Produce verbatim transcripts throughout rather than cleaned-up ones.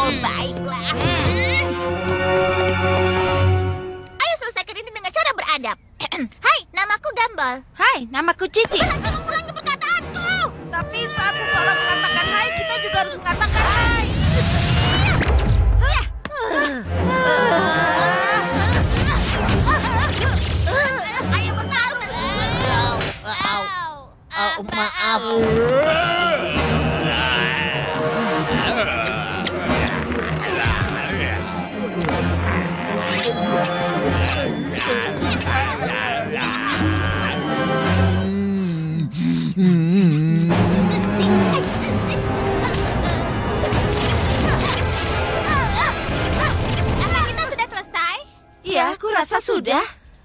Oh, baiklah. Ayo selesaikan ini dengan cara beradab. Hai, namaku Gumball. Hai, namaku Cici. Kamu ulangi perkataanku. Tapi saat seseorang mengatakan hai, kita juga harus mengatakan hai. Ayo bertarung. Oh, maaf. Apa kita sudah selesai? Iya, aku rasa sudah.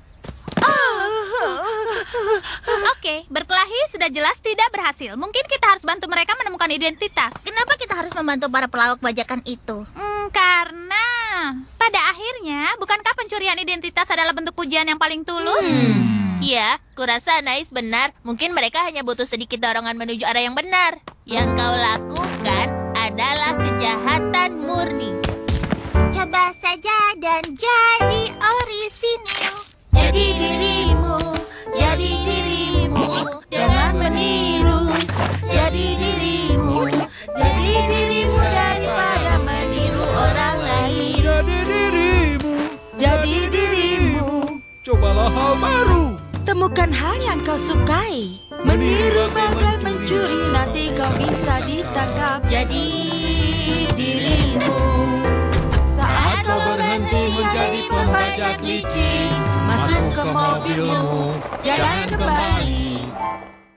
Oke, berkelahi sudah jelas tidak berhasil. Mungkin kita harus bantu mereka menemukan identitas. Kenapa kita harus membantu para pelawak bajakan itu? Hmm, karena pada akhirnya, bukankah pencurian identitas adalah bentuk pujian yang paling tulus? Hmm. Ya, kurasa Anais benar. Mungkin mereka hanya butuh sedikit dorongan menuju arah yang benar. Yang kau lakukan adalah kejahatan murni. Coba saja dan jadi orisinil. Jadi dirimu, jadi dirimu, jangan meniru. Jadi dirimu, jadi dirimu daripada meniru orang lain. Jadi dirimu, Jadi dirimu. cobalah hal baru. Temukan hal yang kau sukai. Meniru bagai mencuri, nanti kau bisa ditangkap. Jadi dirimu. Saat Kau berhenti menjadi pembajak licik, masuk ke mobilmu, jangan kembali.